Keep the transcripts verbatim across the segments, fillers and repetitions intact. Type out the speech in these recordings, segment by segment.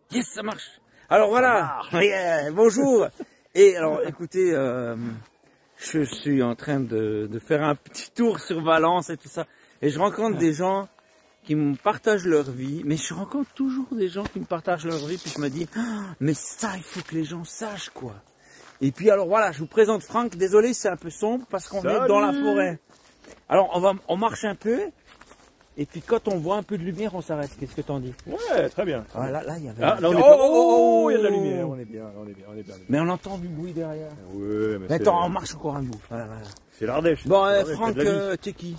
Yes, ça marche. Alors voilà, yeah, bonjour. Et alors écoutez, euh, je suis en train de, de faire un petit tour sur Valence et tout ça. Et je rencontre des gens qui me partagent leur vie. Mais je rencontre toujours des gens qui me partagent leur vie. Puis je me dis, ah, mais ça, il faut que les gens sachent quoi. Et puis alors voilà, je vous présente Franck. Désolé, c'est un peu sombre parce qu'on est dans la forêt. Alors on va, on marche un peu. Et puis quand on voit un peu de lumière, on s'arrête. Qu'est-ce que t'en dis? Ouais, très bien. Ah, là, là, il y avait. Ah, là, on est oh, pas... oh, oh, oh, il y a de la lumière. On est bien, on est bien, on est bien. Mais on entend du bruit derrière. Ouais, mais, mais attends, on marche encore un bout. Voilà, voilà. C'est l'Ardèche. Bon, euh, Franck, euh, t'es qui?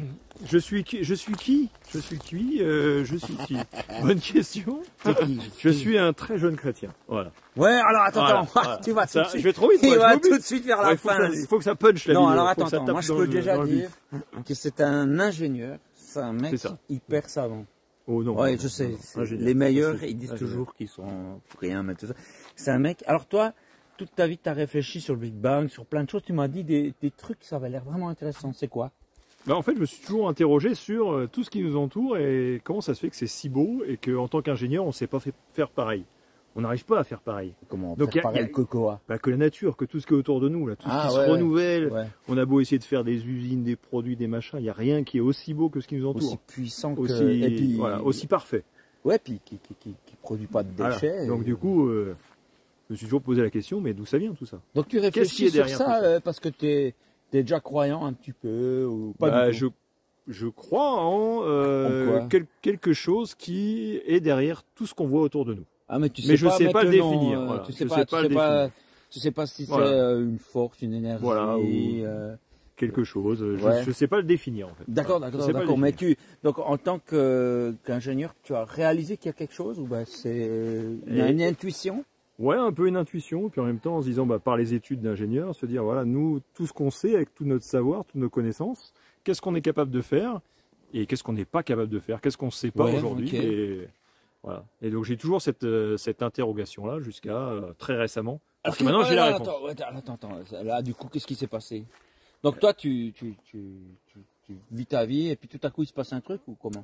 Je suis qui? Je suis qui? Je suis qui? euh, Je suis qui? Bonne question. Qui je suis un très jeune chrétien. Voilà. Ouais, alors attends, voilà, attends. voilà. Tu vas tout ça, de suite. Je vais trop vite. Il moi, va tout de suite vers la ouais, fin. Il faut que ça punch la Non, vidéo. alors attends, attends. moi je peux le, déjà dire que c'est un ingénieur. C'est un mec ça. hyper savant. Oh non. Ouais, je sais. Les meilleurs, ils disent toujours qu'ils sont rien, mais tout ça. C'est un mec. Alors toi, toute ta vie, tu as réfléchi sur le Big Bang, sur plein de choses. Tu m'as dit des, des trucs, ça avait l'air vraiment intéressant. C'est quoi? Ben en fait, je me suis toujours interrogé sur euh, tout ce qui nous entoure et comment ça se fait que c'est si beau et qu'en tant qu'ingénieur, on ne sait pas fait, faire pareil. On n'arrive pas à faire pareil. Comment Donc, faire y a, pareil y a, que quoi? Ben, que la nature, que tout ce qui est autour de nous, là, tout ah, ce qui ouais, se renouvelle. Ouais. On a beau essayer de faire des usines, des produits, des machins, il n'y a rien qui est aussi beau que ce qui nous entoure. Aussi puissant que... Aussi, et puis, voilà, aussi parfait. Ouais, puis qui, qui, qui, qui produit pas de déchets. Voilà. Donc et... du coup, euh, je me suis toujours posé la question, mais d'où ça vient tout ça? Donc tu réfléchis sur ça, ça euh, parce que tu es, es déjà croyant un petit peu ou pas bah, du tout? Je, je crois en, euh, en quel, quelque chose qui est derrière tout ce qu'on voit autour de nous. Ah, mais tu sais mais je pas, sais pas le nom, définir. Euh, voilà. Tu sais je pas, sais tu pas sais le pas, définir. tu sais pas si c'est voilà. euh, une force, une énergie. Voilà, ou euh... quelque chose. Ouais. Je ne sais pas le définir en fait. D'accord, voilà. d'accord, d'accord. Mais tu, donc en tant qu'ingénieur, tu as réalisé qu'il y a quelque chose ou bah c'est une, une intuition? Ouais, un peu une intuition, puis en même temps en se disant bah, par les études d'ingénieur, se dire voilà, nous, tout ce qu'on sait avec tout notre savoir, toutes nos connaissances, qu'est-ce qu'on est capable de faire et qu'est-ce qu'on n'est pas capable de faire, qu'est-ce qu'on ne sait pas ouais, aujourd'hui. Okay. Et, voilà. Et donc j'ai toujours cette, euh, cette interrogation-là jusqu'à euh, très récemment. Parce que maintenant j'ai la réponse. Attends, attends, attends. Là, du coup, qu'est-ce qui s'est passé? Donc toi, tu, tu, tu, tu, tu vis ta vie et puis tout à coup il se passe un truc ou comment?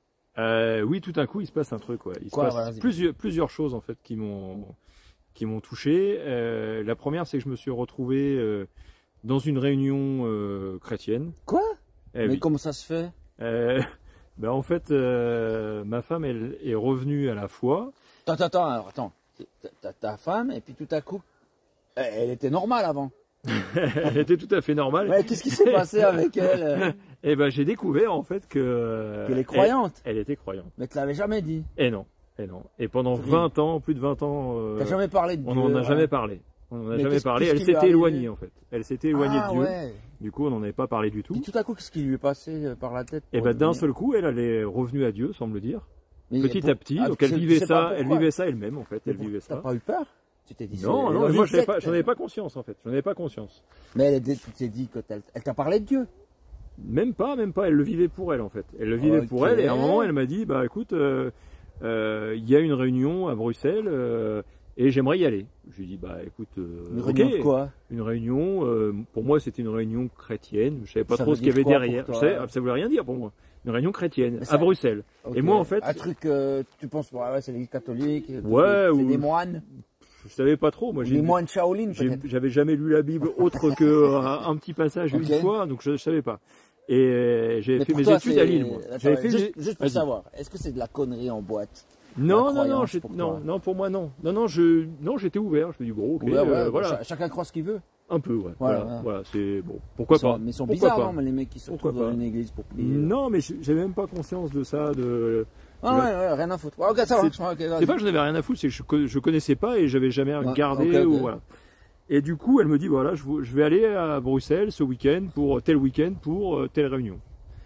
euh, Oui, tout à coup il se passe un truc. Ouais. Il Quoi, se passe voilà, plusieurs, plusieurs choses en fait qui m'ont qui m'ont touché. Euh, la première, c'est que je me suis retrouvé euh, dans une réunion euh, chrétienne. Quoi? eh, Mais oui. Comment ça se fait? euh, ben, En fait, euh, ma femme, elle est revenue à la foi. Attends, attends, alors, attends. Ta, ta femme, et puis tout à coup, elle était normale avant. Elle était tout à fait normale. Mais qu'est-ce qui s'est passé avec elle? Eh ben, j'ai découvert en fait que... Qu'elle est croyante. Elle, elle était croyante. Mais tu l'avais jamais dit. Et non. Et non. Et pendant vingt ans, plus de vingt ans... Euh, T'as jamais parlé de Dieu? On n'en a ouais. jamais parlé. On n'en a Mais jamais parlé. Elle s'était s'était éloignée en fait. Elle s'était éloignée ah, de Dieu. Ouais. Du coup, on n'en avait pas parlé du tout. Et tout à coup, qu'est-ce qui lui est passé par la tête? Et ben d'un seul coup, elle, elle est revenue à Dieu, semble dire. Mais petit pour... à petit. Ah, donc elle vivait ça, elle vivait ça elle-même en fait. Elle vivait ça. T'as pas eu peur? Tu t'es dit non, non, moi j'en avais, avais pas conscience en fait. J'en avais pas conscience. Mais elle, tu t'es dit que elle t'a parlé de Dieu? Même pas, même pas. Elle le vivait pour elle en fait. Elle le vivait okay. pour elle et à un moment elle m'a dit bah écoute, il euh, euh, y a une réunion à Bruxelles euh, et j'aimerais y aller. Je lui ai dit bah écoute. Euh, une okay. réunion de quoi? Une réunion. Euh, pour moi c'était une réunion chrétienne. Je savais pas ça trop ce qu'il y avait derrière. Je savais, ça voulait rien dire pour moi. Une réunion chrétienne ça... à Bruxelles. Okay. Et moi en fait. Un truc, euh, tu penses ouais, c'est l'église catholique. Ouais. C'est ou... des moines. Je savais pas trop. Moi, les moines Shaolin, j'avais jamais lu la Bible autre que un, un petit passage okay. une fois, donc je, je savais pas. Et j'ai fait mes toi, études à Lille. J'avais fait juste, juste pour savoir, est-ce que c'est de la connerie en boîte? Non, non, non, non, non, pour moi non. Non, non, je, non, j'étais ouvert. Je me dis bon, ok, ouais, ouais, euh, voilà. Chacun croit ce qu'il veut. Un peu, ouais. Voilà, voilà, voilà. voilà c'est bon. Pourquoi sont, pas? Mais ils sont pourquoi bizarres, pas non, les mecs qui se retrouvent dans une église pour prier. Non, mais j'avais même pas conscience de ça, de. Ah ouais, ouais, rien à foutre. Ok, ça va. C'est okay, pas que j'en avais rien à foutre, c'est que je, je connaissais pas et j'avais jamais regardé ouais, okay, okay. ou voilà. Et du coup, elle me dit voilà, je, je vais aller à Bruxelles ce week-end pour tel week-end pour euh, telle réunion.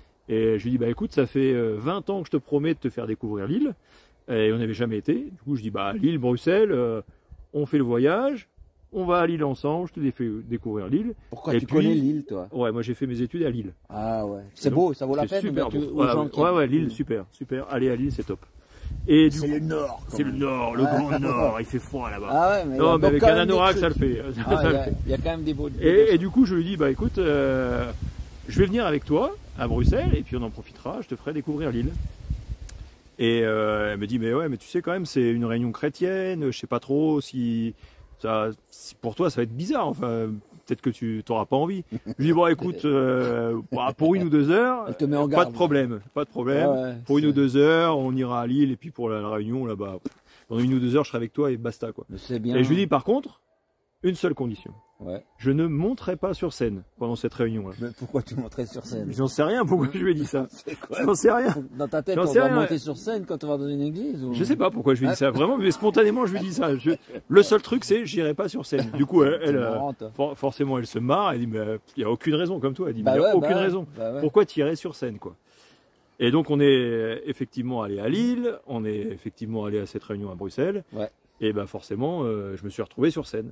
Et je lui dis bah écoute, ça fait euh, vingt ans que je te promets de te faire découvrir l'île et on n'avait jamais été. Du coup, je dis bah Lille, Bruxelles, euh, on fait le voyage. On va à Lille ensemble, je te fais découvrir Lille. Pourquoi et tu puis, connais Lille, toi? Ouais, moi j'ai fait mes études à Lille. Ah ouais. C'est beau, ça vaut la peine. Super beau. Tu, ouais, ouais, qui... ouais, ouais, Lille, super, super. Allez à Lille, c'est top. Et c'est le nord. C'est le nord, le ouais. grand nord. Il fait froid là-bas. Ah ouais, mais, non, mais avec un anorak, ça le fait. Ah, ça le fait. Il y a quand même des beaux. Et, et du coup, je lui dis, bah écoute, euh, je vais venir avec toi à Bruxelles et puis on en profitera. Je te ferai découvrir Lille. Et euh, elle me dit, mais ouais, mais tu sais quand même, c'est une réunion chrétienne, je sais pas trop si, ça, si pour toi ça va être bizarre, enfin, peut-être que tu t'auras pas envie. Je lui dis, bon écoute, euh, bah, pour une ou deux heures, Elle te met en pas garde. de problème, pas de problème. Ouais, pour une c'est... ou deux heures, on ira à Lille, et puis pour la, la réunion, là-bas, pendant une ou deux heures, je serai avec toi et basta, quoi. C'est bien. Et je lui dis, par contre, une seule condition. Ouais. Je ne monterai pas sur scène pendant cette réunion-là. Mais pourquoi tu monterais sur scène? J'en sais rien pourquoi je lui ai dit ça. J'en sais rien. Dans ta tête, J'en on sais doit rien. monter sur scène quand on va dans une église ou... Je sais pas pourquoi je lui ai dit ça. Vraiment, mais spontanément, je lui ai dit ça. Je... Le seul truc, c'est j'irai pas sur scène. Du coup, elle, elle marrant, for forcément, elle se marre. Elle dit, mais il y a aucune raison, comme toi. Elle dit, bah il y a ouais, aucune bah raison. Bah ouais. Pourquoi tu irais sur scène, quoi? Et donc, on est effectivement allé à Lille. On est effectivement allé à cette réunion à Bruxelles. Ouais. Et ben forcément, euh, je me suis retrouvé sur scène.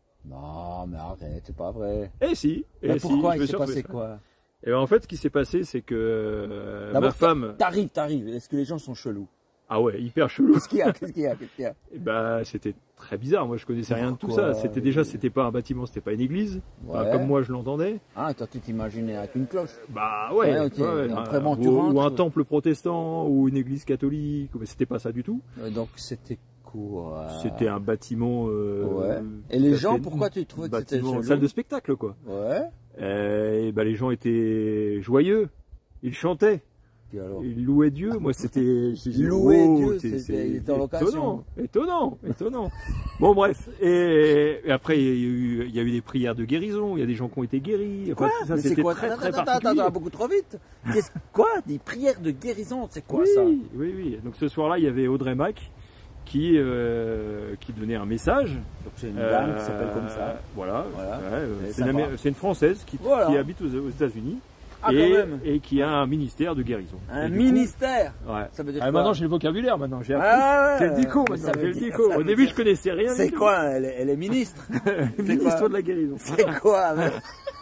Non, mais arrête, c'est pas vrai. Et si. Et Bah si, pourquoi je me il suis s'est retrouvé. passé quoi? Et ben en fait, ce qui s'est passé, c'est que euh, ma D'abord, femme. T'arrives, t'arrives. Est-ce que les gens sont chelous? Ah ouais, hyper chelou. Qu'est-ce qu'il y a? Qu'est-ce qu'il y a? Qu'est-ce qu'il y a? Et bah c'était très bizarre. Moi, je connaissais rien de tout Pourquoi? ça. C'était déjà, c'était pas un bâtiment, c'était pas une église. Enfin, Ouais. comme moi, je l'entendais. Ah, toi, tu t'imaginais avec une cloche. Bah ouais. Ouais, ok. ouais, Et un- après, bon, ou, tu rentres. ou un temple protestant ou une église catholique. Mais c'était pas ça du tout. Ouais, donc, c'était quoi? C'était un bâtiment. Euh, Ouais. Et les tout à gens, fait- pourquoi tu trouvais que c'était bâtiment, chelou? salle de spectacle, quoi. Ouais. Euh, et bah les gens étaient joyeux. Ils chantaient. Puis alors? Il louait Dieu, moi c'était... je disais, Louer oh, Dieu, c'est- c'était- c'est il était en location. Étonnant, étonnant, étonnant. Bon bref, et, et après il y, a eu, il y a eu des prières de guérison, il y a des gens qui ont été guéris. Enfin, Quoi? tout ça, Mais c'est c'était quoi? très Attends, très attends, attends, particulier. attends, beaucoup trop vite. Qu'est-ce quoi? Des prières de guérison, c'est quoi oui, ça? oui, oui. Donc ce soir-là, il y avait Audrey Mac qui, euh, qui donnait un message. Donc c'est une dame qui s'appelle comme ça. Euh, Voilà, Voilà. ouais, euh, Elle est c'est une, sympa. Amé- c'est une Française qui, Voilà. qui habite aux, aux États-Unis. Ah, et, quand même. et qui a un ministère de guérison. Un Et du ministère. coup, ouais. Ça veut dire Ah, quoi? maintenant j'ai le vocabulaire maintenant, j'ai appris. Ah J'ai ouais. le dico Mais maintenant, ça j'ai veut le dire- dico. ça Au veut début dire- je connaissais rien. C'est du tout. quoi? Elle est, elle est ministre. Ministre quoi de la guérison. C'est quoi, mec?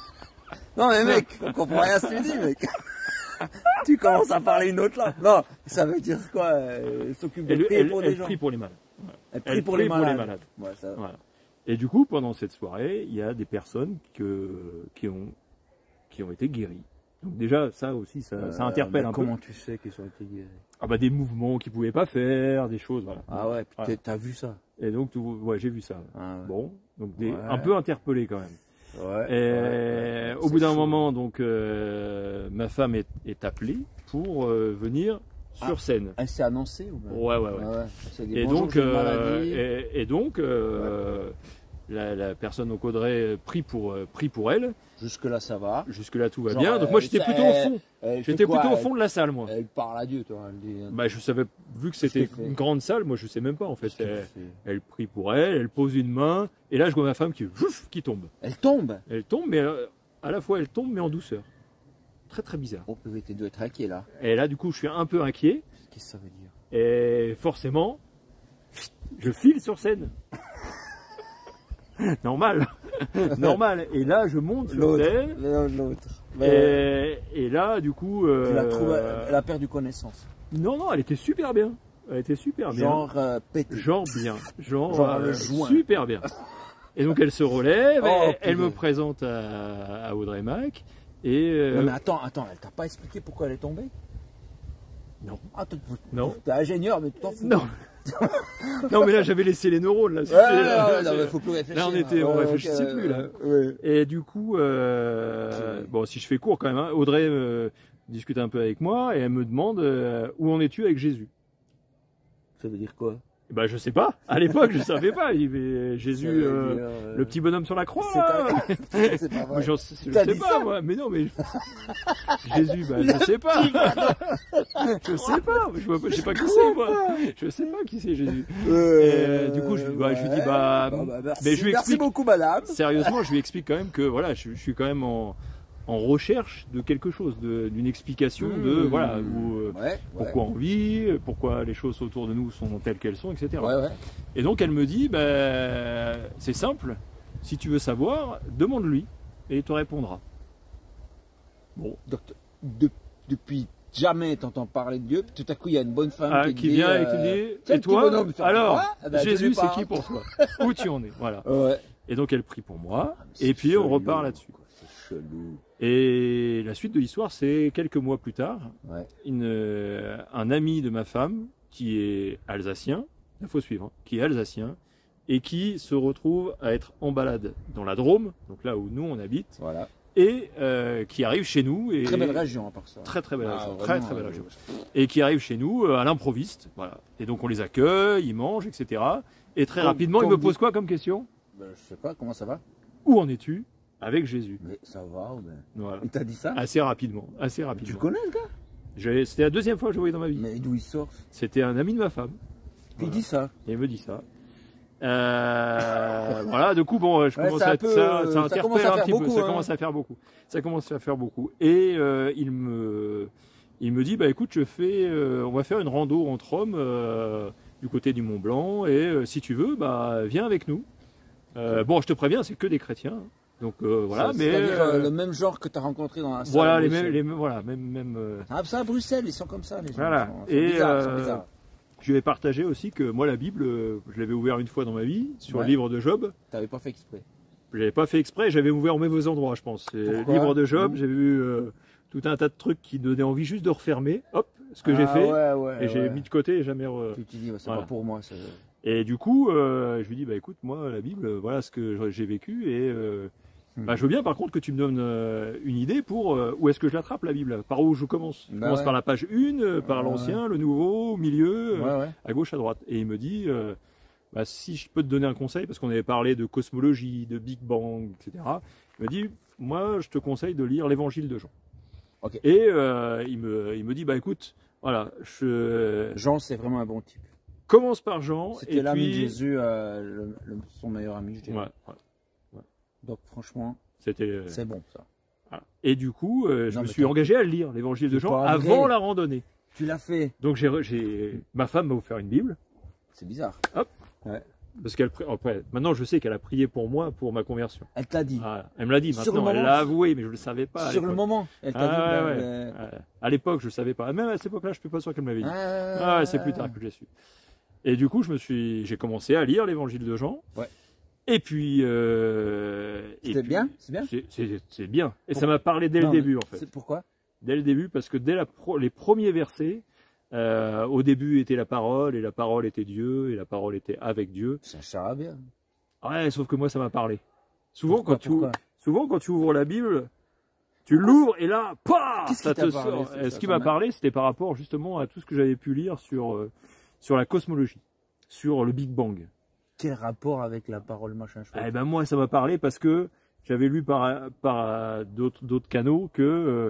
Non mais mec, on comprend rien à ce que tu dis, mec. Tu commences à parler une autre langue. Non, ça veut dire quoi? Elle s'occupe de Elle, prier elle- pour elle des gens. prie pour les malades. Elle prie Elle pour prie les pour les malades. malades. Ouais, ça... Voilà. Et du coup, pendant cette soirée, il y a des personnes que, qui, ont, qui ont été guéries. Donc déjà, ça aussi, ça, Euh, ça interpelle mais un comment peu. tu sais qu'ils sont été guéris? Ah bah des mouvements qu'ils pouvaient pas faire, des choses, voilà. Ah ouais, puis Voilà. t'es- t'as vu ça? Et donc, tout- ouais, j'ai vu ça. Ah ouais. Bon, donc des, Ouais. un peu interpellé quand même. Ouais. Et ouais, au c'est bout d'un chaud. moment, donc, euh, ma femme est, est appelée pour euh, venir sur Ah. scène. Elle s'est annoncée ou bien? Ouais, ouais, ouais. Ah ouais. C'est des Et bonjours, donc, j'ai une euh, maladie. et, et donc, euh, la, la personne au Audrey prie pour, euh, prie pour elle. Jusque là ça va. Jusque là tout va Genre, bien. Donc euh, moi j'étais ça- plutôt au fond. Elle fait J'étais quoi? plutôt au Elle- fond de la salle, moi. Elle parle à Dieu, toi. Elle dit... Bah je savais, vu que c'était qu'elle fait une grande salle, moi je sais même pas en fait. Qu'est-ce qu'elle Elle, fait elle prie pour elle, elle pose une main, et là je vois ma femme qui, ouf, qui tombe. Elle tombe. Elle tombe, mais euh, à la fois elle tombe, mais en douceur. Très très bizarre. Oh purée, t'es dû être inquiet là. Et là du coup je suis un peu inquiet, Qu'est-ce que ça veut dire? et forcément, je file sur scène. Normal, normal. Et là je monte sur L'autre. scène, L'autre. Mais et, et là du coup... tu la euh, trouves, elle a perdu connaissance. Non, non, elle était super bien. Elle était super bien. Genre euh, pété. Genre bien. Genre, Genre euh, le joint. super bien. Et donc elle se relève, Oh, elle, elle putain. me présente à, à Audrey Mac. Et euh, Ouais, mais attends, attends, elle t'a pas expliqué pourquoi elle est tombée? non. Ah, t'es Non. t'es ingénieur, mais tu t'en fous. Non. non, mais là j'avais laissé les neurones. Là, Ouais, C'était- ouais, là, ouais, non, mais faut plus réfléchir. là, on était, on Ouais, réfléchissait ok, plus là. ouais. Et du coup, euh, Ok. bon, si je fais court quand même, hein, Audrey euh, discute un peu avec moi et elle me demande euh, où en es-tu avec Jésus. Ça veut dire quoi? Bah je sais pas. À l'époque je savais pas. Il y avait Jésus, Ça veut euh, dire, euh, le petit bonhomme sur la croix. c'est là. pas- C'est pas Moi, vrai. j'en sais- je T'as sais dit pas ça moi, mais non mais Jésus, bah je sais pas. je sais pas, je vois pas, je sais pas qui c'est moi. Je sais pas qui c'est Jésus. Euh, Et du coup, je, bah, je lui dis ouais. bah, Bon, bah, merci. mais je lui Merci explique beaucoup, madame. sérieusement, je lui explique quand même que voilà, je, je suis quand même en, en recherche de quelque chose, de- d'une explication de Mmh. voilà où, euh, Ouais, ouais. pourquoi on vit, pourquoi les choses autour de nous sont telles qu'elles sont, et cetera. Ouais, ouais. Et donc elle me dit, bah, c'est simple, si tu veux savoir, demande-lui et il te répondra. Bon, Donc, de- depuis jamais t'entends parler de Dieu, puis tout à coup il y a une bonne femme ah, qui, te qui dit, vient et euh, qui dit, tiens, et le petit toi, bonhomme sur la alors, croix, eh ben, je Jésus, sais c'est pas. qui pour toi? Où tu en es? Voilà. Ouais. Et donc elle prie pour moi, Ah, mais c'est et puis on chelou. repart là-dessus. C'est chelou. Et la suite de l'histoire, c'est quelques mois plus tard, ouais. une, euh, un ami de ma femme, qui est alsacien, il faut suivre, hein, qui est alsacien, et qui se retrouve à être en balade dans la Drôme, donc là où nous on habite, voilà. et euh, qui arrive chez nous. Et très belle région à part ça. Très très belle ah, région, vraiment, très très belle euh, région. Et qui arrive chez nous euh, à l'improviste, voilà. Et donc on les accueille, ils mangent, et cetera. Et très comme, rapidement, comme il me pose quoi comme question? Ben, je sais pas, comment ça va? Où en es-tu avec Jésus? Mais ça va, ben... Voilà. Il t'a dit ça? Assez rapidement, assez Mais rapidement. tu connais le gars? C'était la deuxième fois que je le voyais dans ma vie. Mais d'où il sort? C'était un ami de ma femme. Qui voilà. dit ça? Et il me dit ça. Euh, voilà, du coup, bon, je ouais, commence à être peu, ça, ça, ça interpelle un petit beaucoup, peu, ça hein. commence à faire beaucoup. Ça commence à faire beaucoup. Et euh, il me, il me dit, bah écoute, je fais, euh, on va faire une rando entre hommes euh, du côté du Mont Blanc, et euh, si tu veux, bah viens avec nous. Euh, bon, je te préviens, c'est que des chrétiens. Donc euh, voilà, mais c'est-à-dire euh, le même genre que tu as rencontré dans la salle. Voilà, les mêmes, les mêmes, voilà, même, même. Euh... Ah, ça à Bruxelles, ils sont comme ça, les gens. Voilà. Ils sont, ils sont et bizarres, euh, ils sont bizarres. Je lui ai partagé aussi que moi, la Bible, je l'avais ouvert une fois dans ma vie sur ouais. le livre de Job. T'avais pas fait exprès. Je l'avais pas fait exprès, j'avais ouvert au mauvais endroit, je pense. Le livre de Job, j'ai vu euh, tout un tas de trucs qui donnaient envie juste de refermer. Hop, ce que ah, j'ai fait, ouais, ouais, et j'ai ouais. mis de côté et jamais. Re... Tu te dis, ouais, c'est voilà. pas pour moi. Ça... Et du coup, euh, je lui dis, bah écoute, moi, la Bible, voilà ce que j'ai vécu, et euh, hmm. bah, je veux bien, par contre, que tu me donnes euh, une idée pour euh, où est-ce que je l'attrape, la Bible, par où je commence. Je bah commence ouais. par la page un, par ouais, l'ancien, ouais. le nouveau, au milieu, ouais, euh, ouais. à gauche, à droite. Et il me dit, euh, bah, si je peux te donner un conseil, parce qu'on avait parlé de cosmologie, de Big Bang, et cetera. Il me dit, moi, je te conseille de lire l'Évangile de Jean. Okay. Et euh, il, me, il me dit, bah écoute, voilà, je... Jean, c'est vraiment un bon type. Commence par Jean. C'était l'ami puis... de Jésus, euh, le, le, son meilleur ami, je dirais. Ouais, ouais, ouais. Donc franchement, c'était. C'est bon ça. Voilà. Et du coup, euh, je non, me suis engagé à le lire, l'Évangile de Jean, avant la randonnée. Tu l'as fait. Donc j'ai, ma femme m'a offert une Bible. C'est bizarre. Hop. Ouais. Parce qu'elle, après, maintenant je sais qu'elle a prié pour moi pour ma conversion. Elle t'a dit. Voilà. Elle me l'a dit. Sur maintenant, elle l'a avoué, mais je le savais pas. Sur le moment. Elle t'a ah, dit. Ouais, bah, ouais. bah... Ouais. À l'époque, je le savais pas. Même à cette époque-là, je suis pas sûr qu'elle m'avait dit. Ah, ah, c'est plus tard que j'ai su. Et du coup, je me suis, j'ai commencé à lire l'Évangile de Jean. Ouais. Et puis, euh, c'est bien, c'est bien. C'est bien. Et pour... ça m'a parlé dès non, le début, en fait. Pourquoi? Dès le début, parce que dès la pro, les premiers versets, euh, au début était la parole, et la parole était Dieu, et la parole était avec Dieu. C'est un charabia. Ouais, sauf que moi, ça m'a parlé. Souvent, pourquoi, quand tu ouvres, souvent, quand tu ouvres la Bible, tu l'ouvres et là, paf, ça te sort. Ce ça, qui m'a parlé, c'était par rapport justement à tout ce que j'avais pu lire sur, euh, sur la cosmologie, sur le Big Bang. Quel rapport avec la parole machin chouette? Eh ben moi, ça m'a parlé parce que j'avais lu par, par d'autres d'autres canaux que euh,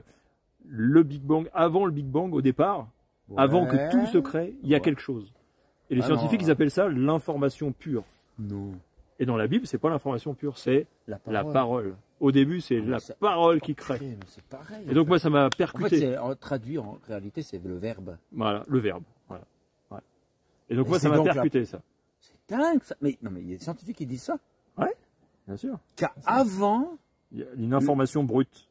le Big Bang, avant le Big Bang, au départ, ouais. avant que tout se crée, il y a ouais. quelque chose. Et les ah scientifiques, non. ils appellent ça l'information pure. Non. Et dans la Bible, c'est pas l'information pure, c'est la, la parole. Au début, c'est la ça... parole qui crée. Okay, c'est pareil. Et donc fait. moi, ça m'a percuté. En fait, traduit en réalité, c'est le verbe. Voilà, le verbe. Voilà. Ouais. Et donc et moi, ça m'a percuté la... ça. C'est dingue ça. Mais non, mais il y a des scientifiques qui disent ça. Ouais, bien sûr. Qu'avant, il y a une information le... brute.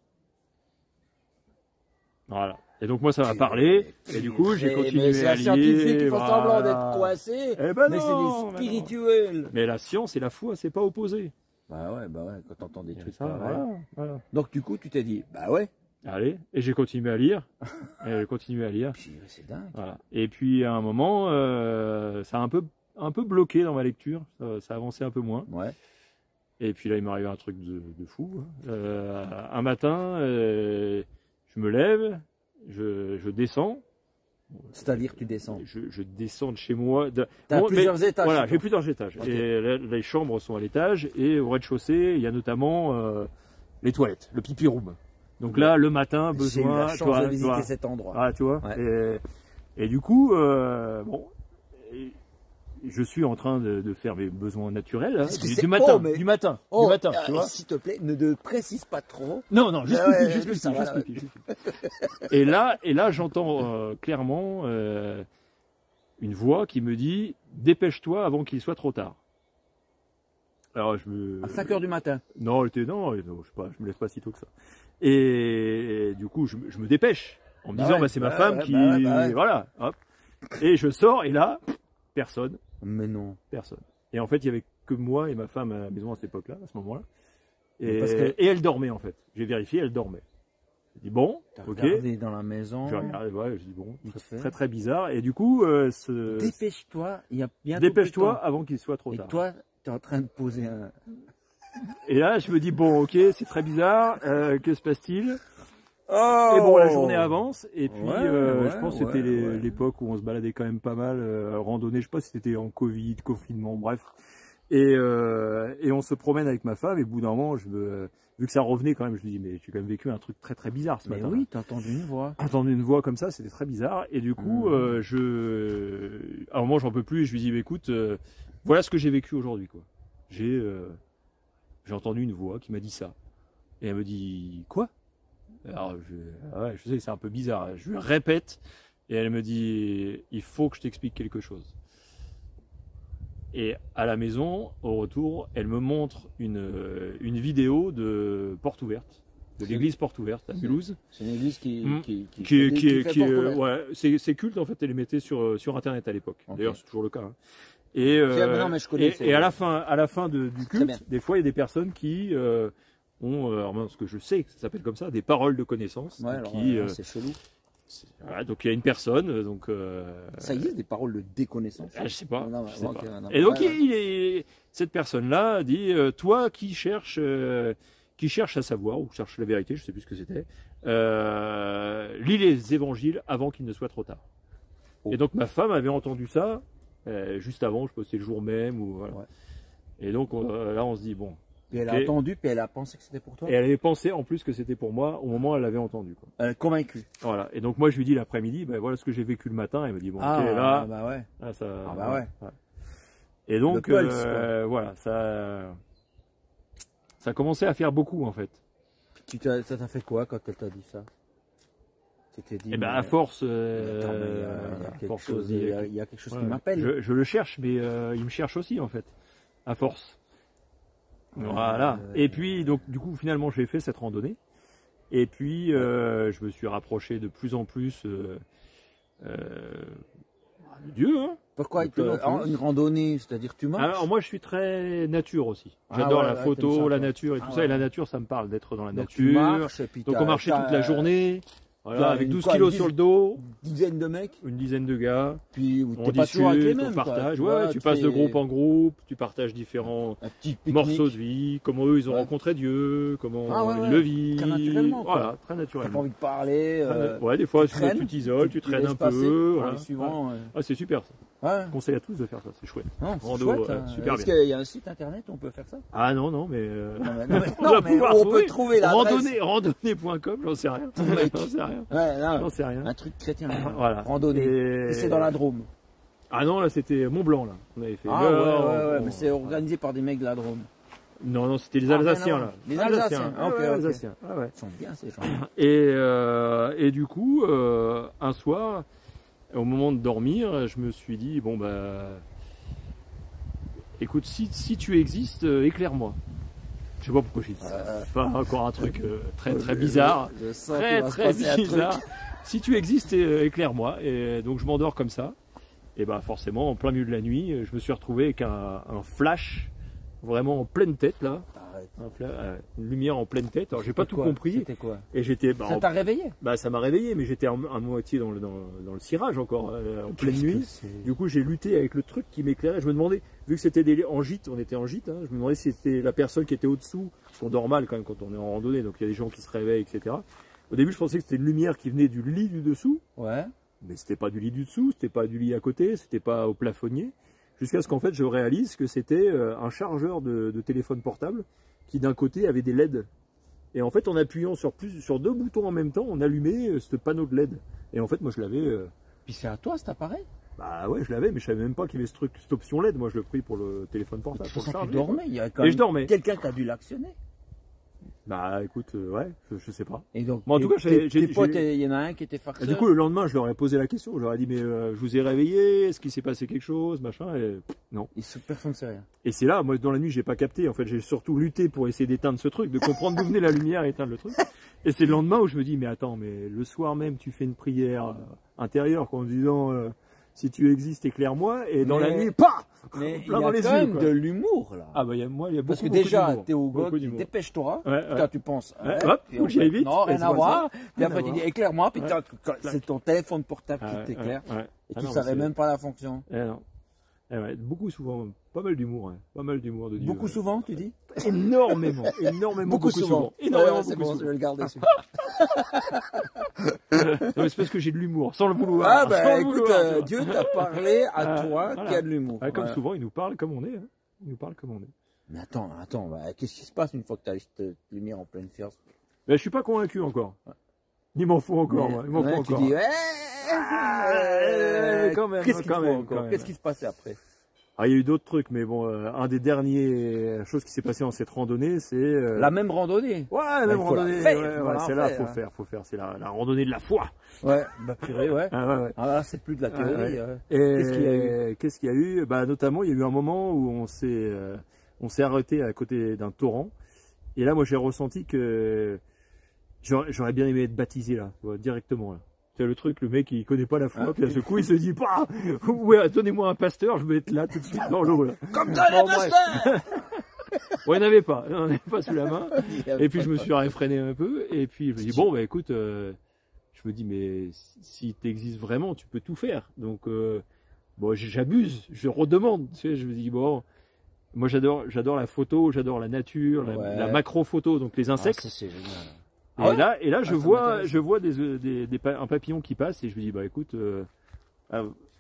Voilà. Et donc moi ça m'a parlé, et du coup j'ai continué mais à lire. C'est un scientifique qui font voilà. semblant d'être coincé, eh ben mais c'est des spirituels. Mais, mais la science et la foi, c'est pas opposé. Bah ouais, bah ouais, quand t'entends des trucs ça, pareils. Voilà, voilà. Donc du coup tu t'es dit, bah ouais. Allez, et j'ai continué à lire, et j'ai continué à lire. C'est dingue. Voilà. Et puis à un moment, euh, ça a un peu, un peu bloqué dans ma lecture, ça, ça avançait un peu moins. Ouais. Et puis là il m'est arrivé un truc de, de fou. Euh, un matin, euh, je me lève. Je, je descends. C'est-à-dire tu descends je, je descends de chez moi. De... T'as bon, plusieurs mais, étages. Voilà, j'ai plusieurs étages. Okay. Et les, les chambres sont à l'étage. Et au rez-de-chaussée, il y a notamment euh, les toilettes, le pipi room. Donc ouais. là, le matin, besoin... J'ai eu la chance toi, de visiter toi, cet endroit. Ah, tu vois. Ouais. Et, et du coup, euh, bon... Et, je suis en train de, de faire mes besoins naturels hein, du, du matin, oh, mais... du matin, oh, du matin, euh, tu vois. S'il te plaît, ne te précise pas trop. Non, non, juste euh, pipi, ouais, juste juste pipi, ça, juste pipi, juste pipi. Et là, et là, j'entends euh, clairement euh, une voix qui me dit dépêche-toi avant qu'il soit trop tard. Alors je me. À cinq heures du matin. Non, j'étais non, non, je sais pas, je me lève pas si tôt que ça. Et, et du coup, je, je me dépêche en me bah disant ouais, bah c'est bah ma femme ouais, qui, bah ouais, bah ouais. voilà, hop. Et je sors et là, personne. Mais non. Personne. Et en fait, il y avait que moi et ma femme à la maison à cette époque-là, à ce moment-là. Et, que... et elle dormait en fait. J'ai vérifié, elle dormait. J'ai dit bon, ok. Regardé dans la maison. Je regardais, ouais, je dis bon, très, très très bizarre. Et du coup, euh, ce... dépêche-toi, il y a bien. Dépêche-toi avant qu'il soit trop et tard. Et toi, tu es en train de poser un. Et là, je me dis bon, ok, c'est très bizarre. Euh, que se passe-t-il? Oh et bon, la journée avance. Et puis, ouais, euh, ouais, je pense ouais, que c'était ouais. l'époque où on se baladait quand même pas mal, euh, randonnée. Je sais pas si c'était en Covid, confinement, bref. Et, euh, et on se promène avec ma femme. Et au bout d'un moment, je me, vu que ça revenait quand même, je me dis mais j'ai quand même vécu un truc très très bizarre ce mais matin. Mais oui, t'as entendu une voix. Entendu une voix comme ça, c'était très bizarre. Et du coup, mmh. euh, je, à un moment, j'en peux plus. Et je lui dis, bah, écoute, euh, voilà ce que j'ai vécu aujourd'hui, quoi. J'ai, euh, j'ai entendu une voix qui m'a dit ça. Et elle me dit quoi? Alors, je, ouais, je sais, c'est un peu bizarre. Je lui répète et elle me dit, il faut que je t'explique quelque chose. Et à la maison, au retour, elle me montre une, une vidéo de Porte Ouverte, de l'église Porte Ouverte à Mulhouse. C'est une église qui, mmh. qui, qui, qui, qui, qui, qui, qui euh, ouais, c'est culte en fait. Elle les mettait sur, sur Internet à l'époque. Okay. D'ailleurs, c'est toujours le cas. Hein. Et, euh, non, mais je connais, et, et à la fin, à la fin de, du culte, des fois, il y a des personnes qui euh, ont, euh, alors, ce que je sais, que ça s'appelle comme ça, des paroles de connaissance. Ouais, alors, qui, euh, c'est chelou. Voilà, donc il y a une personne, donc. Euh, ça existe des paroles de déconnaissance. Ah, je sais pas. Non, non, je sais okay, pas. non, et donc ouais, il est, cette personne-là dit, euh, toi qui cherches, euh, qui cherche à savoir ou cherche la vérité, je sais plus ce que c'était, euh, lis les évangiles avant qu'il ne soit trop tard. Oh. Et donc ma femme avait entendu ça euh, juste avant, je pense que c'était le jour même ou voilà. Ouais. Et donc on, euh, là on se dit bon. Et elle a entendu, puis elle a pensé que c'était pour toi. Et elle avait pensé en plus que c'était pour moi au moment où elle l'avait entendu. Quoi. Elle est convaincue. Voilà. Et donc moi je lui dis l'après-midi, ben voilà ce que j'ai vécu le matin. Elle me dit bon, ah, ok, là, ah bah ouais. Là, ça, ah bah ouais. ouais. Et donc pulse, euh, voilà, ça, ça a commencé à faire beaucoup en fait. Tu t'as, ça t'a fait quoi quand elle t'a dit ça? Tu t'es dit. Eh ben à force, euh, attends, mais, euh, il y a quelque chose, il y a, il y a quelque chose ouais, qui m'appelle. Je, je le cherche, mais euh, il me cherche aussi en fait, à force. Voilà. Euh, et puis, donc, du coup, finalement, j'ai fait cette randonnée. Et puis, euh, je me suis rapproché de plus en plus euh, euh, de Dieu. Hein, Pourquoi te, une randonnée, c'est-à-dire tu marches? Alors, moi, je suis très nature aussi. J'adore ah ouais, la photo, ouais, la nature et tout ah ça. Ouais. Et la nature, ça me parle d'être dans la donc nature. Tu marches, et puis donc, on marchait toute la journée. Voilà, avec douze kilos sur le dos. Une dizaine de mecs. Une dizaine de gars. Puis, on discute, on partage. Ouais, ouais, tu passes de groupe en groupe, tu partages différents morceaux de vie, comment eux ils ont ouais. rencontré Dieu, comment ah, ouais, ils ouais. le vivent. Très naturellement. Quoi. Voilà, très naturellement. T'as pas envie de parler. Euh, ouais, des fois tu t'isoles, tu traînes un peu. Voilà. Suivant, ouais. Ah, c'est super ça. Ouais. Je conseille à tous de faire ça, c'est chouette. C'est chouette. Hein. Super Est-ce qu'il y a un site internet où on peut faire ça? Ah non, non, mais. Euh... Non, mais, non, mais, non, mais on trouver. peut trouver la randonnée, randonnée point com, j'en sais rien. J'en sais rien. Ouais, non, j'en sais rien. Un truc chrétien. Voilà. Randonnée. Et, Et c'est dans la Drôme. Ah non, là c'était Mont Blanc, là. On avait fait. Ah ouais, ouais, ouais, mais c'est organisé par des mecs de la Drôme. Non, non, c'était les Alsaciens, là. Les Alsaciens, ah, okay, okay. Alsaciens. Ah, ouais. Ils sont bien, ces gens. Et, euh, et du coup, euh, un soir, au moment de dormir, je me suis dit, bon, bah. Écoute, si, si tu existes, euh, éclaire-moi. Je sais pas pourquoi j'ai dit ça. Euh, pas encore un truc euh, très très bizarre. Je, je sens très très bizarre. Si tu existes, euh, éclaire-moi. Et donc je m'endors comme ça. Et bah forcément, en plein milieu de la nuit, je me suis retrouvé avec un, un flash vraiment en pleine tête là. Un flash, euh, une lumière en pleine tête. Alors j'ai pas tout quoi compris. C'était quoi? Et j'étais. Bah, ça t'a réveillé? Bah ça m'a réveillé, mais j'étais à moitié dans le dans, dans le cirage encore euh, en pleine nuit. Du coup j'ai lutté avec le truc qui m'éclairait. Je me demandais, vu que c'était des en gîte, on était en gîte. Hein, je me demandais si c'était la personne qui était au-dessous. Parce qu'on dort mal quand même quand on est en randonnée, donc il y a des gens qui se réveillent, et cetera. Au début je pensais que c'était une lumière qui venait du lit du dessous. Ouais. Mais c'était pas du lit du dessous, c'était pas du lit à côté, c'était pas au plafonnier. Jusqu'à ce qu'en fait je réalise que c'était un chargeur de, de téléphone portable qui d'un côté avait des L E D. Et en fait en appuyant sur, plus, sur deux boutons en même temps, on allumait ce panneau de L E D. Et en fait moi je l'avais... Euh... Puis c'est à toi cet appareil? Bah ouais je l'avais, mais je savais même pas qu'il y avait ce truc, cette option L E D. Moi je l'ai pris pour le téléphone portable. Pour le charger, tu dormais, il y a quand même... Et je dormais. Quelqu'un qui a dû l'actionner. Bah écoute, euh, ouais, je, je sais pas. Et donc, bon, en tout cas, j'ai, tes potes, il y en a un qui était farceur. Du coup, le lendemain, je leur ai posé la question. Je leur ai dit, mais euh, je vous ai réveillé, est-ce qu'il s'est passé quelque chose, machin, et pff, non. Et personne ne sait rien. Et c'est là, moi, dans la nuit, j'ai pas capté. En fait, j'ai surtout lutté pour essayer d'éteindre ce truc, de comprendre d'où venait la lumière et éteindre le truc. Et c'est le lendemain où je me dis, mais attends, mais le soir même, tu fais une prière euh, intérieure, quoi, en disant, euh, si tu existes, éclaire-moi. Et dans mais... la nuit, pah Mais plein il y dans a les quand yeux, même quoi. de l'humour là. Ah bah il y a, moi, il y a beaucoup, Parce que beaucoup déjà, d'humour. t'es au Beaucoup gog, d'humour. dépêche-toi. Ouais, ouais. Quand tu penses, Ouais, ouais, hop, puis faut en que j'aille fait, vite. non, Et rien tu à vois voir. ça. Puis Rien après à tu voir. dis éclaire-moi, puis Ouais. t'as- quand- c'est ton téléphone portable Ah, qui ouais, t'éclaire. ouais, ouais. Et Ah tu non, savais c'est- même pas la fonction. Eh non. Eh ouais, beaucoup souvent, pas mal d'humour, hein. Pas mal d'humour de Dieu. Beaucoup ouais. souvent, tu dis? Énormément, énormément, Beaucoup souvent. Énormément, Ouais, c'est beaucoup bon, je souvent. vais le garder. celui-là. Non, mais c'est parce que j'ai de l'humour, sans le vouloir. Ah sans bah le écoute, vouloir, euh, tu vois. Dieu t'a parlé à Ah, toi voilà. qui a de l'humour. Ah, comme Voilà. souvent, il nous parle comme on est. Hein. Il nous parle comme on est. Mais attends, attends, bah, qu'est-ce qui se passe une fois que tu as cette lumière en pleine fierce? Mais je suis pas convaincu encore. Il m'en faut encore, moi. Il m'en Ouais, faut tu encore. dis, ouais, mais quand même, qu'est-ce qu'il quand faut même, encore quand même. Qu'est-ce qui se passait après? Ah, il y a eu d'autres trucs, mais bon, euh, un des derniers choses qui s'est passé dans cette randonnée, c'est euh, La même randonnée. ouais, la il même faut la randonnée. faire, ouais, faut ouais, la c'est là, faire, faut hein. faire, faut faire. C'est la, la randonnée de la foi. Ouais, bah purée, ouais. Ah, ouais, ouais. Ah là, c'est plus de la Ah, théorie. ouais. ouais. Et Qu'est-ce qu'il y a eu Qu'est-ce qu'il y a eu Bah, notamment, il y a eu un moment où on s'est, euh, on s'est arrêté à côté d'un torrent. Et là, moi, j'ai ressenti que j'aurais j'aurais bien aimé être baptisé là, tu vois, directement là. C'est le truc, le mec il connaît pas la foi, Ah. puis à ce coup il se dit bah ouais, donnez-moi un pasteur, je vais être là tout de suite dans l'eau là. Comme ça, les Bon, bref. pasteurs. Ouais, il n'avait pas, il n'en avait pas sous la main. Il y avait Et puis pas je de- me suis réfréné un peu, et puis je me dis bon bah écoute, euh, je me dis mais si tu existes vraiment, tu peux tout faire. Donc euh, bon, j'abuse, je redemande, tu sais, je me dis bon, moi j'adore, j'adore la photo, j'adore la nature, la, Ouais. la macro photo, donc les Ah, insectes. ça, c'est génial. Et Ah ouais là, et là, je Ah, ça vois, m'intéresse. je vois des, des, des pa- un papillon qui passe et je me dis bah écoute, euh, ah,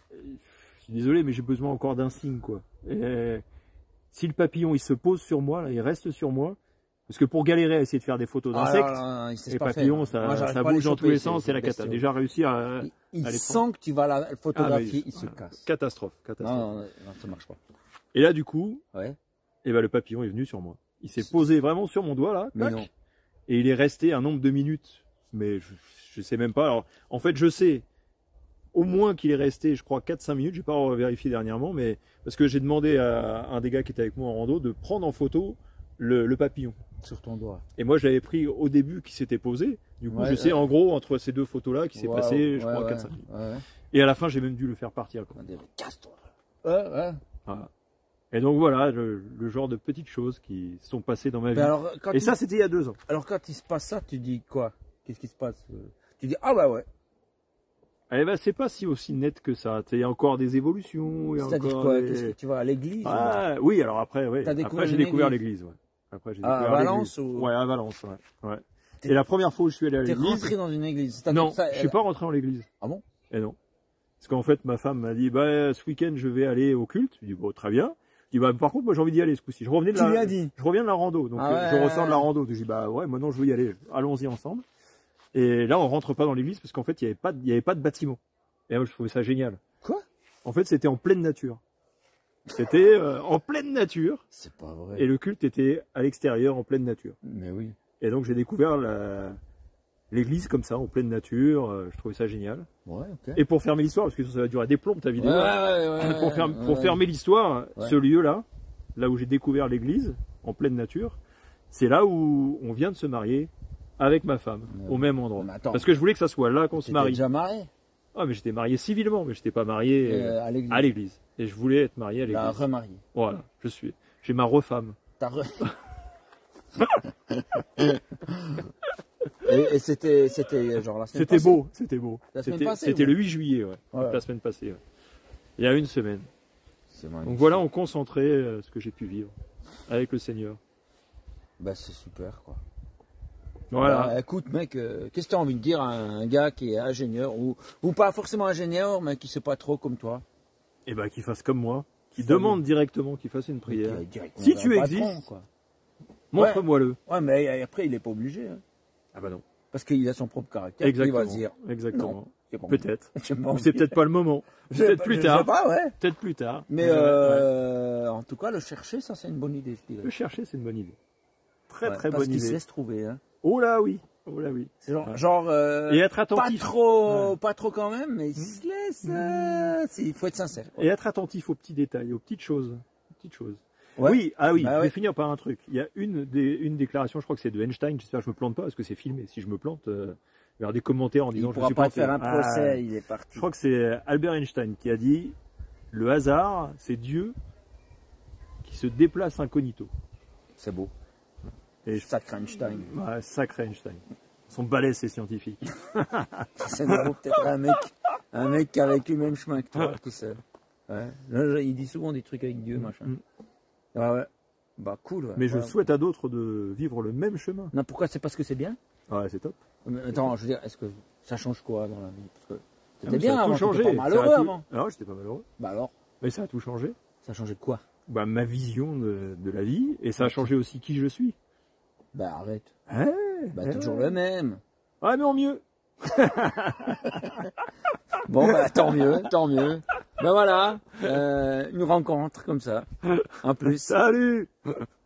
je suis désolé mais j'ai besoin encore d'un signe quoi. Et, euh, si le papillon il se pose sur moi, là, il reste sur moi, parce que pour galérer à essayer de faire des photos Ah, d'insectes, là, là, il sait les pas papillons faire. ça, Moi, j'arrive ça pas à les bouge dans tous choper, les sens, ces c'est la cata. bestiaux. Déjà réussi à, Il, il à les sent prendre. que tu vas la photographier, Ah, mais- il se ouais. casse. Catastrophe, catastrophe. Non, non, non, ça marche pas. Et là du coup, Ouais. et ben le papillon est venu sur moi. Il s'est posé vraiment sur mon doigt là, Mais tac, non. et il est resté un nombre de minutes, mais je, je sais même pas. Alors, en fait, je sais au moins qu'il est resté, je crois, quatre cinq minutes. J'ai pas vérifié dernièrement, mais parce que j'ai demandé à un des gars qui était avec moi en rando de prendre en photo le, le papillon. Sur ton doigt. Et moi, je l'avais pris au début qui s'était posé. Du coup, Ouais, je sais ouais. en gros entre ces deux photos-là qui s'est Ouais, passé, je ouais, crois, ouais, quatre cinq minutes. ouais, ouais. Et à la fin, j'ai même dû le faire partir, quoi. On dirait, casse-toi. Ouais, ouais. Voilà. Et donc voilà, le, le genre de petites choses qui sont passées dans ma vie. Mais alors, quand Et il... ça, c'était il y a deux ans. alors, quand il se passe ça, tu dis quoi? Qu'est-ce qui se passe? euh Tu dis, ah bah ouais. Eh ben, c'est pas si aussi net que ça. Il y a encore des évolutions. il y a C'est-à-dire encore quoi? des- Qu'est-ce que tu vas à l'église? Ah, oui, alors après, oui. T'as découvert Après, j'ai une découvert église l'église. Ouais. Après, j'ai À découvert Valence l'église. ou- Ouais, à Valence, ouais. ouais. T'es- Et la première fois où je suis allé à T'es l'église. rentré dans une église. C'est-à-dire Non, que ça, je suis elle- pas rentré dans l'église. Ah bon? Et non. Parce qu'en fait, ma femme m'a dit, bah, ce week-end, je vais aller au culte. Je dis, bon, très bien. Je dis, bah, par contre, moi, j'ai envie d'y aller ce coup-ci. Je revenais de Tu la, lui as dit? je reviens de la rando. Donc, Ah euh, je ouais. ressors de la rando. Je dis, bah, ouais, maintenant, je veux y aller. Allons-y ensemble. Et là, on rentre pas dans l'église parce qu'en fait, il y avait pas, de- il y avait pas de bâtiment. Et moi, je trouvais ça génial. Quoi? En fait, c'était en pleine nature. C'était euh, en pleine nature. C'est pas vrai. Et le culte était à l'extérieur, en pleine nature. Mais oui. Et donc, j'ai découvert la- l'église comme ça, en pleine nature. Euh, Je trouvais ça génial. Ouais, ok. Et pour fermer l'histoire, parce que ça va durer des plombs ta vidéo. Ouais, ouais, ouais, pour, fer- pour ouais. fermer l'histoire, Ouais. ce lieu-là, là où j'ai découvert l'église, en pleine nature, c'est là où on vient de se marier avec ma femme, Ouais. au même endroit. Mais attends. Parce que je voulais que ça soit là qu'on se T'étais marie. déjà marié? Ah, mais j'étais marié civilement, mais j'étais pas marié euh, Euh, à l'église. à l'église. Et je voulais être marié à La l'église. remarié. Voilà, je suis. J'ai ma refemme. T'as re... et et c'était, c'était genre la semaine C'était passée? beau, c'était beau. La semaine C'était passée, c'était ou- le huit juillet, ouais. Ouais. La semaine passée. ouais. Il y a une semaine. C'est magnifique. Donc voilà, on concentrait euh, ce que j'ai pu vivre avec le Seigneur. Bah c'est super quoi. Voilà. Bah, écoute mec, euh, qu'est-ce que tu as envie de dire à un gars qui est ingénieur ou, ou pas forcément ingénieur mais qui sait pas trop comme toi? Et ben qu'il fasse comme moi, qu'il Salut. demande directement qu'il fasse une prière. Qui est directement Si un tu patron, existes, quoi. montre-moi-le. Ouais mais après il est pas obligé hein, Ah bah non. parce qu'il a son propre caractère. Exactement. Il va se dire Exactement. non, j'ai pas Peut-être. envie. J'ai pas Ou envie. c'est peut-être pas le moment. Je sais Peut-être pas- plus je tard. sais pas ouais. Peut-être plus tard. Mais Ouais, ouais. euh, en tout cas le chercher ça c'est une bonne idée je dirais. Le chercher, c'est une bonne idée. Très Ouais, très parce bonne qu'il se idée. laisse trouver hein. Oh là oui. Oh là oui. C'est genre, Ouais. genre euh, Et être pas attentif. trop, Ouais. pas trop quand même, mais il se laisse. euh, c'est- Il faut être sincère. quoi. Et être attentif aux petits détails, aux petites choses. Aux petites choses. Ouais. Oui, ah oui, Bah je ouais. vais finir par un truc. Il y a une, des, une déclaration, je crois que c'est de Einstein, j'espère que je me plante pas parce que c'est filmé. Si je me plante, euh, il va y avoir des commentaires en Il disant ne je me pourra suis pas te planté. faire un Ah, procès, il est parti. je crois que c'est Albert Einstein qui a dit le hasard, c'est Dieu qui se déplace incognito. C'est beau. Et sacré Einstein. Ouais, sacré Einstein. Son balai, c'est scientifique. C'est peut-être un mec, un mec qui a vécu le même chemin que toi, tout seul. Ouais. Là, il dit souvent des trucs avec Dieu, machin. Mm. Ah ouais. Bah cool. Ouais. Mais je ouais. souhaite à d'autres de vivre le même chemin. Non, pourquoi? C'est parce que c'est bien? Ouais, c'est top. Mais attends, je veux dire, est-ce que ça change quoi dans la vie? Parce que c'était ah, bien avant, changé. T'étais pas malheureux tout... avant. Non, j'étais pas malheureux. Bah alors? Mais ça a tout changé. Ça a changé de quoi? Bah ma vision de, de la vie, et ça a changé aussi qui je suis. Bah arrête. Ouais, bah ouais. t'es toujours le même. Ouais, mais en mieux. Bon, bah tant mieux, tant mieux. Ben voilà, euh, une rencontre comme ça, en plus. Salut.